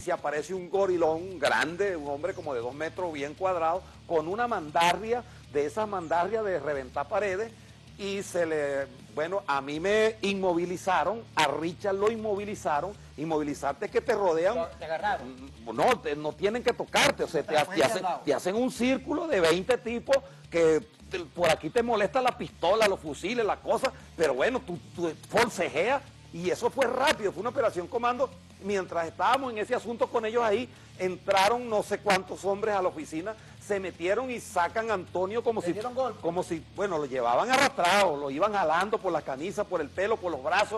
se aparece un gorilón grande, un hombre como de 2 metros bien cuadrado, con una mandarria, de esas mandarrias de reventar paredes, y bueno, a mí me inmovilizaron, a Richard lo inmovilizaron. Inmovilizarte es que te rodean. ¿Te agarraron? No, no tienen que tocarte, o sea, te hacen un círculo de 20 tipos que por aquí te molesta la pistola, los fusiles, las cosas, pero bueno, tú forcejeas, y eso fue rápido, fue una operación comando. Mientras estábamos en ese asunto con ellos ahí, entraron no sé cuántos hombres a la oficina, se metieron y sacan a Antonio como si, bueno, lo llevaban arrastrado, lo iban jalando por la camisa, por el pelo, por los brazos.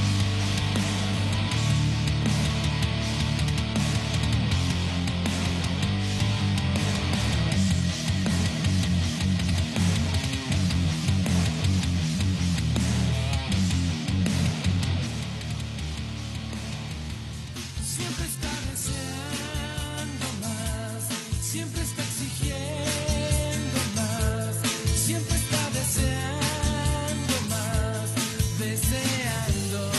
Siempre está deseando más, siempre está exigiendo más, siempre está deseando más, deseando.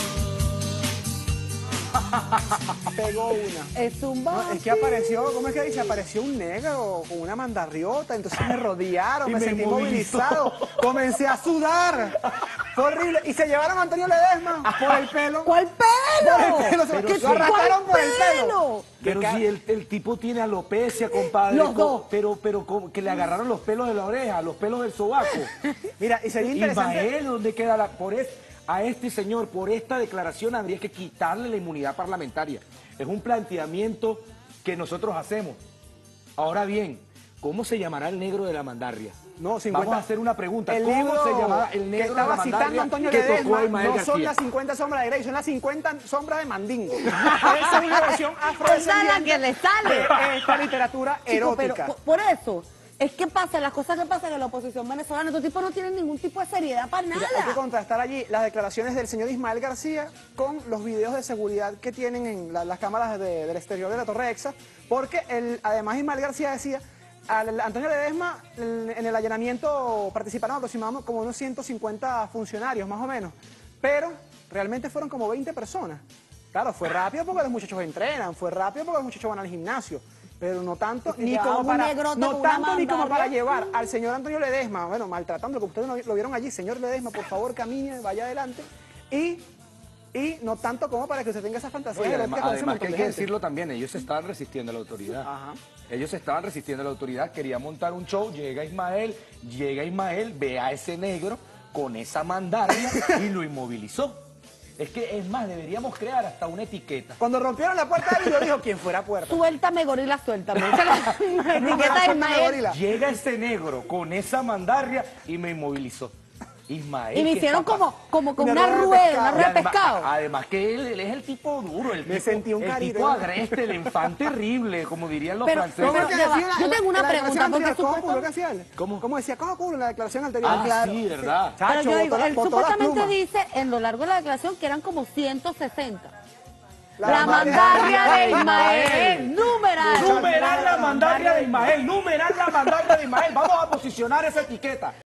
Pegó una. Es un No, es que apareció, ¿cómo es que dice? Apareció un negro con una mandarriota, entonces me rodearon, me sentí movilizado, comencé a sudar. Fue horrible. Y se llevaron a Antonio Ledesma por el pelo. ¿Cuál pelo? Por el pelo, lo arrastraron por el pelo. Pero si el tipo tiene alopecia, compadre. Los dos. Pero que le agarraron los pelos de la oreja, los pelos del sobaco. Mira, y sería interesante. Ismael, ¿dónde queda a este señor, por esta declaración habría que quitarle la inmunidad parlamentaria? Es un planteamiento que nosotros hacemos. Ahora bien, ¿cómo se llamará el negro de la mandarria? No, 50. Vamos a hacer una pregunta. El ¿Cómo libro se llama el negro que de la estaba citando mandarria Antonio que tocó Ledesma a Ismael no García? son las 50 sombras de Grey, son las 50 sombras de Mandingo. Esa es una versión afrodescendiente que le sale. de esta literatura Chico, pero erótica. por eso, es que pasa, las cosas que pasan en la oposición venezolana, estos tipos no tienen ningún tipo de seriedad para nada. Mira, hay que contrastar allí las declaraciones del señor Ismael García con los videos de seguridad que tienen en las cámaras del exterior de la Torre Exa, porque además Ismael García decía, Antonio Ledesma en el allanamiento participaron aproximadamente como unos 150 funcionarios más o menos, pero realmente fueron como 20 personas. Claro, fue rápido porque los muchachos entrenan, fue rápido porque los muchachos van al gimnasio, pero no tanto ni como para llevar al señor Antonio Ledesma, bueno, maltratando, que ustedes lo vieron allí, señor Ledesma, por favor camine, vaya adelante, y no tanto como para que usted tenga esa fantasía. Oye, erótica con ese además que montón hay de que gente. decirlo también, ellos se estaban resistiendo a la autoridad. Ajá. Ellos se estaban resistiendo a la autoridad, querían montar un show, llega Ismael, ve a ese negro con esa mandarria y lo inmovilizó. Es que, es más, deberíamos crear hasta una etiqueta. Cuando rompieron la puerta del video dijo, ¿quién fuera puerta? Suéltame, gorila, suéltame. Esa es la etiqueta de Ismael. Gorila. Llega ese negro con esa mandarria y me inmovilizó. Ismael. Y me ¿qué hicieron está como Una una rueda de pescado. Además que él es el tipo duro, Me sentí un el caribe. tipo agreste, el infante terrible, como dirían los Pero- franceses. pero- ¿Cómo es que decía yo tengo una la declaración pregunta, porque anterior? ¿Cojo supuesto- culo? ¿Qué hacía él? ¿Cómo decía? Cojo culo en la declaración anterior. Sí, ¿verdad? Pero Chacho, yo digo, botó él las supuestamente plumas. dice en lo largo de la declaración que eran como 160. La La mandarria de Ismael, numeral. Numeral la mandarria de Ismael, numeral la mandarria de Ismael. Vamos a posicionar esa etiqueta.